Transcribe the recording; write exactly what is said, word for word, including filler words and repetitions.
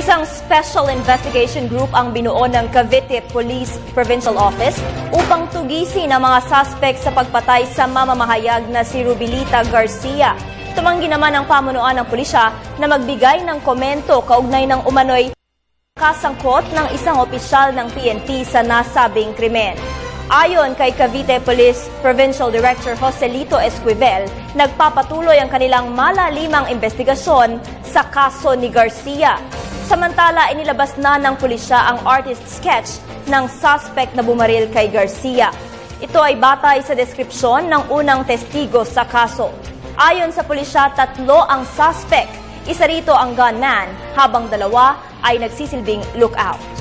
Isang Special Investigation Group ang binuo ng Cavite Police Provincial Office upang tugisin ang mga suspect sa pagpatay sa mamamahayag na si Rubilita Garcia. Tumanggi naman ang pamunuan ng pulisya na magbigay ng komento kaugnay ng umano'y kasangkot ng isang opisyal ng P N P sa nasabing krimen. Ayon kay Cavite Police Provincial Director Joselito Esquivel, nagpapatuloy ang kanilang malalimang investigasyon sa kaso ni Garcia. Samantala, inilabas na ng pulisya ang artist sketch ng suspect na bumaril kay Garcia. Ito ay batay sa deskripsyon ng unang testigo sa kaso. Ayon sa pulisya, tatlo ang suspect. Isa rito ang gunman, habang dalawa ay nagsisilbing lookout.